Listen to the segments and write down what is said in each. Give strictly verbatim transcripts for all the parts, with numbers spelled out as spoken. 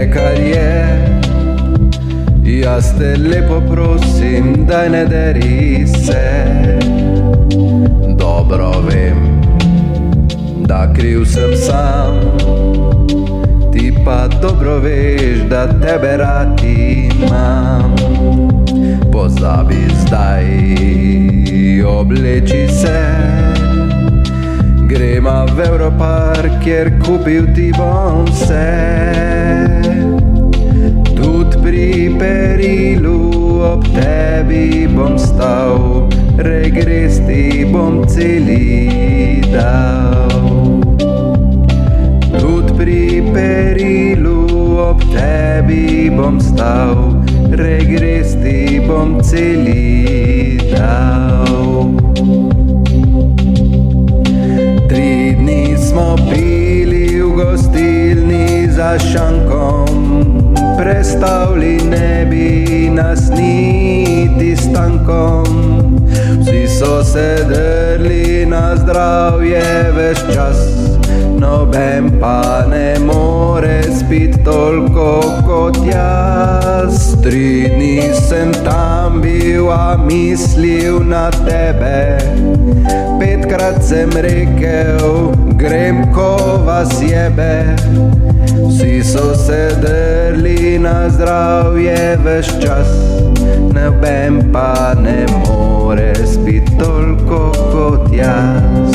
je, kar je. Jaz te lepo prosim, daj ne deri se. Dobro vem, da kriv sem sam, ti pa dobro veš, da tebe rad imam. Pozabi zdaj, obleči se, gremo v Europark, kjer kupil ti bom vse. Tud pri perilu ob tebi bom stal, regres ti bom celi dal. Tud pri perilu ob tebi bom stal, regres ti bom celi dal. Tri dni smo pili v gostilni za šankom, prestavili ne bi nas niti s tankom. Vsi so se drli na zdravje ves čas, noben pa ne more spit toliko kot jaz. Tri dni sem tam bil, a mislil na tebe. Petkrat sem rekel, grem, ko vas jebe. Vsi so se drli na zdravje ves čas, noben pa ne more spit toliko kot jaz.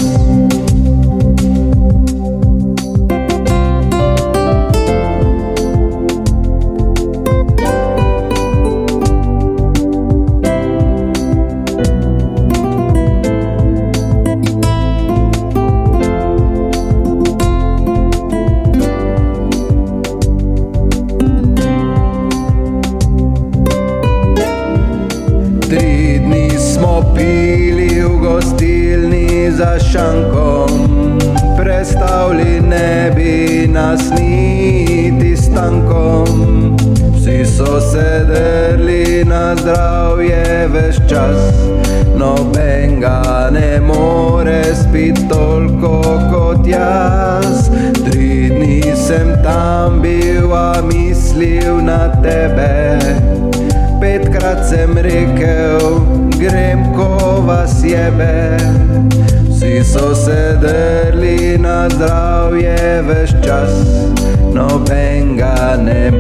Tri dni smo pili v gostilni za šankom, prestavili ne bi nas niti s tankom. Vsi so se drli na zdravje ves čas, noben ga ne more spit toliko kot jaz. Tri dni sem tam bil, a mislil na tebe. Petkrat sem rekel, grem, ko vas jebe. Vsi so se drli na zdravje ves čas, noben ga ne